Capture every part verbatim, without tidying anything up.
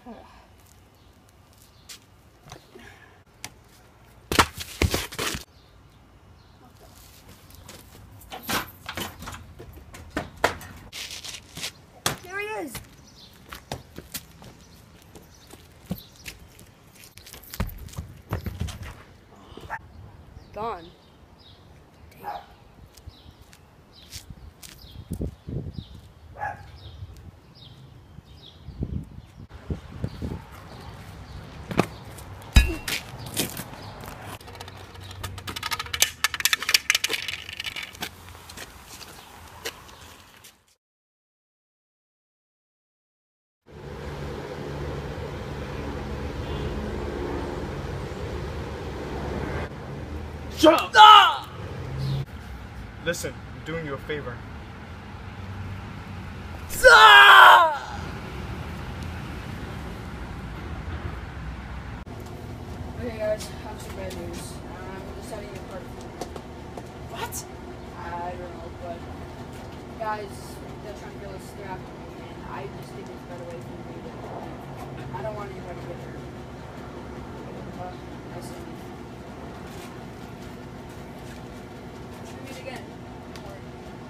There he is. Gone. Damn. Shut up! Ah! Listen, I'm doing you a favor. Ah! Okay guys, I have some bad news. I'm deciding to part. What? I don't know, but guys, they're trying to kill us. They're after me, and I just think it's a better way for me to leave. I don't want anybody to get hurt. But I see. Should we meet again? Don't worry.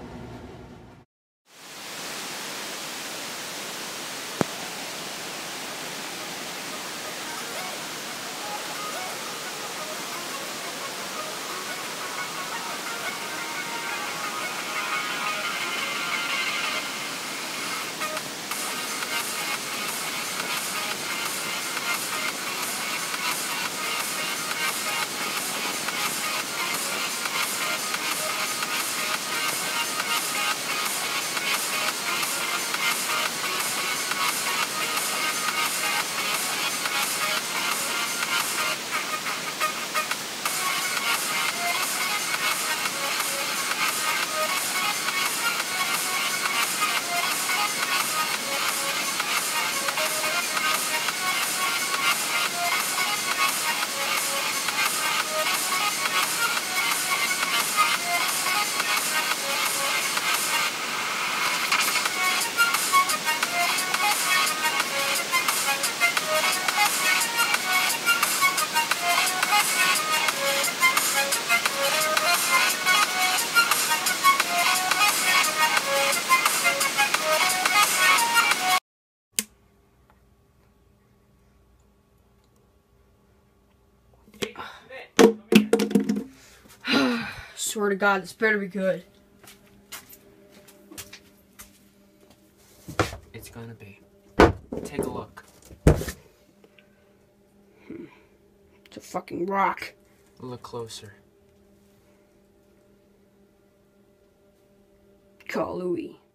Swear to God, this better be good. It's gonna be. Take a look. It's a fucking rock. Look closer. Call Louis.